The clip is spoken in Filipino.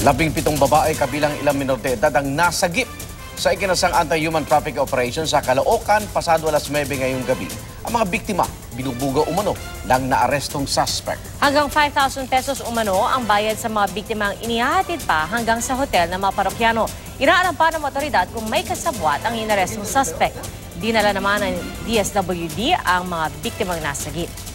17 babae kabilang ilang minor de edad ang nasagip sa ikinasang anti-human trafficking operation sa Caloocan pasado alas 9 ngayong gabi. Ang mga biktima, binubuga umano ng naarestong suspect. Hanggang 5,000 pesos umano ang bayad sa mga biktimang inihahatid pa hanggang sa hotel ng mga parokyano. Inaalam pa ng otoridad kung may kasabwat ang inarestong suspect. Dinala naman ng DSWD ang mga biktimang nasagip.